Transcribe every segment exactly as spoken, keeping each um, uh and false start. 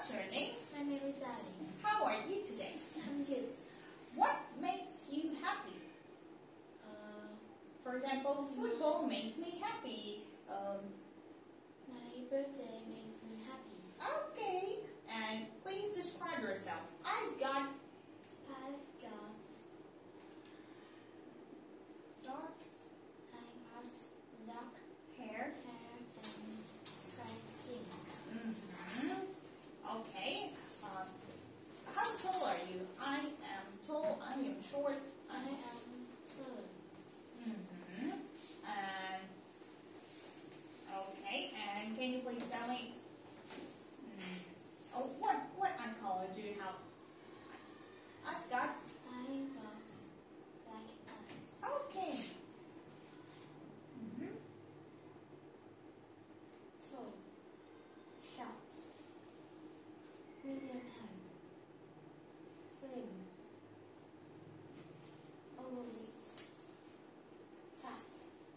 What's your name? My name is Ali. How are you today? I'm good. What makes you happy? Uh, For example, football makes me happy. Um, my birthday made me happy. okay, and please describe yourself. I've got I've got dark I got dark hair. hair and dry skin. Mm-hmm. Okay. Um, how tall are you? I am tall. I am short. I am tall. Mm-hmm. And okay. And can you please tell me? Mm, oh, what what eye color do you have? I've got. I got black eyes. Okay. Mm-hmm. Tall. Short. Medium height. Slim. Overweight. Fat.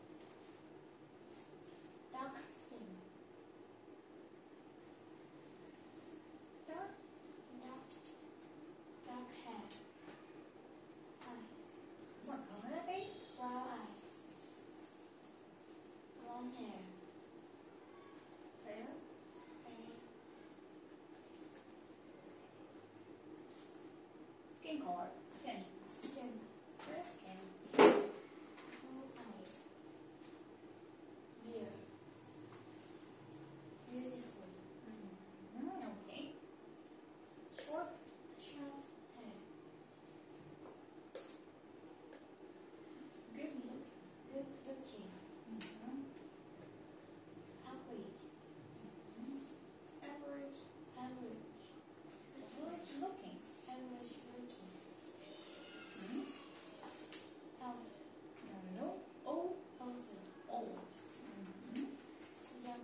Dark skin. Dark. Dark, dark hair. Eyes. What color are they? Brown eyes. Long hair. Fair. Hair. Skin color. Skin. Skin. Fair skin. Blue eyes. Beard. Beautiful. Mm, okay. Short. Short hair. Good look. Good looking. Mm-hmm. Ugly. Average. Average. Average looking. Average looking. Mm-hmm. Elder. No. Oh. Older. Old. Mm-hmm. Young.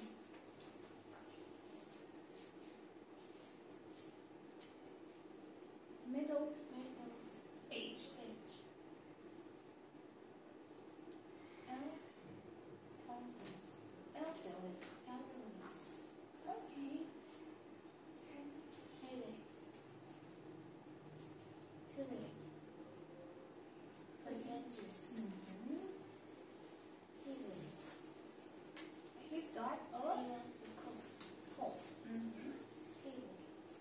Middle Middle age. stage. El- Elders. elderly. Elderly. Okay. Headache. Toothache. Dentist. Mm-hmm. Fever. He's got a Hair. Cough. cold. Mm-hmm. Fever.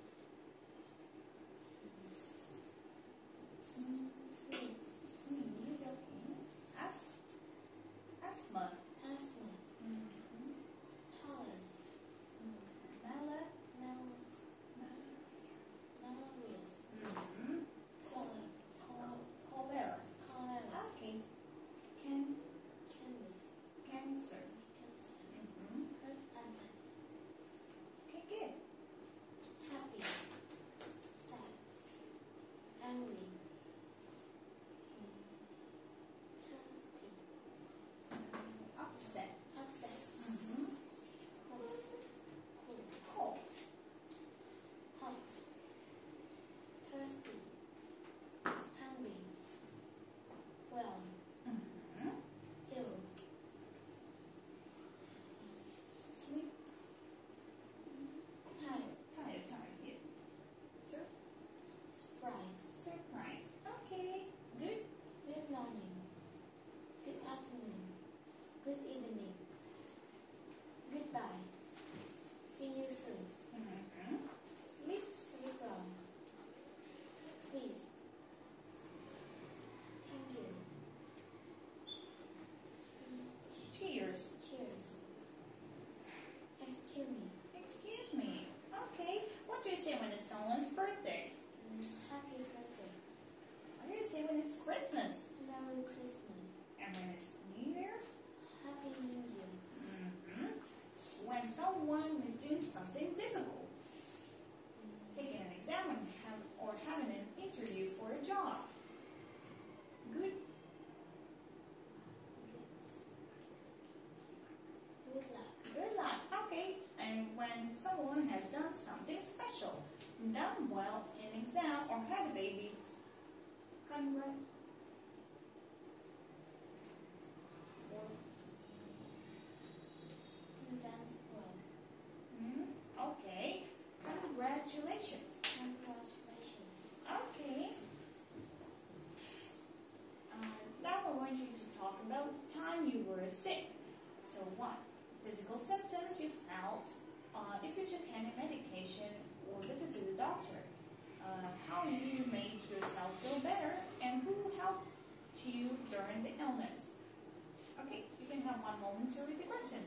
Sneeze. Sneeze. Sneeze. Okay. As- asthma. Asthma. Mm-hmm. Taller. Mala. Nose. Malaria. Mm-hmm. Taller. Col- cholera. Cholera. Okay. Can Candice. cancer. Cancer. Mm-hmm. Heart attack. Okay, good. Happy. Sad. Angry. Thirsty. Upset. Upset. Mm-hmm. Cold. Cold. Cold. Hot. Thirsty. Hungry. Well. Mm-hmm. Ill. Sleep. Tired. Tired. Tired. Yeah. Sur- Surprise. surprise. Okay. Good. Good morning. Good afternoon. Good evening. Goodbye. See you soon. Mm-hmm. Sleep. Sleep well. Please. Thank you. Cheers. Cheers. Excuse me. Excuse me. Okay. What do you say when it's someone's birthday? Mm, Happy birthday. What do you say when it's Christmas? Merry Christmas. And when it's New Year? Happy New Year. Mm-hmm. When someone is doing something difficult, Mm, taking an exam and have, or having an interview for a job. Good. Good. Good luck. Good luck. Okay. And when someone has done something special, done well in exam or had a baby, congrat. Done well. Mm, okay. Congratulations. sick. So what physical symptoms you felt, uh, if you took any medication or visited the doctor, uh, how you made yourself feel better, and who helped you during the illness. Okay, you can have one moment to read the questions.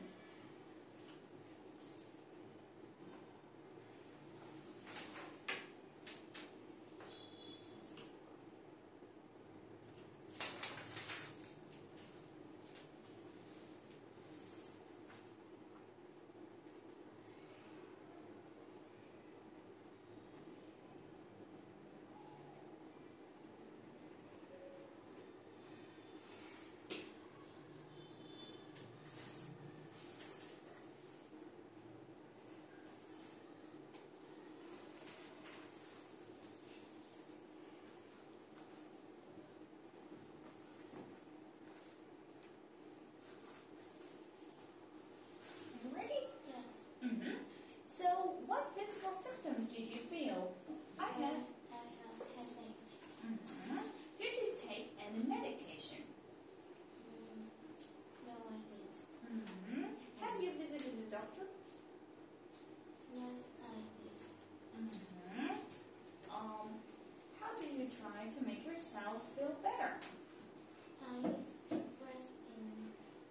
So, what physical symptoms did you feel? I had. I have headache. Mm-hmm. Did you take any medication? Mm, no, I did. Mm-hmm. Have you visited the doctor? Yes, I did. Mm-hmm. Um, how do you try to make yourself feel better? I rest in.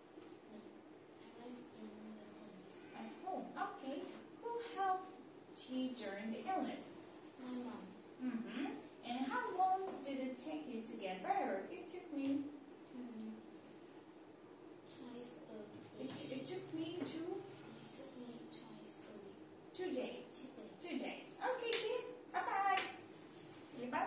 I rest in the home. At home. Okay. Who helped you during the illness? My mom. Mm-hmm. And how long did it take you to get better? It took me. Mm,